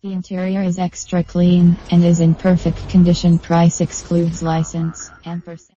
The interior is extra clean and is in perfect condition. Price excludes license. Ampersand.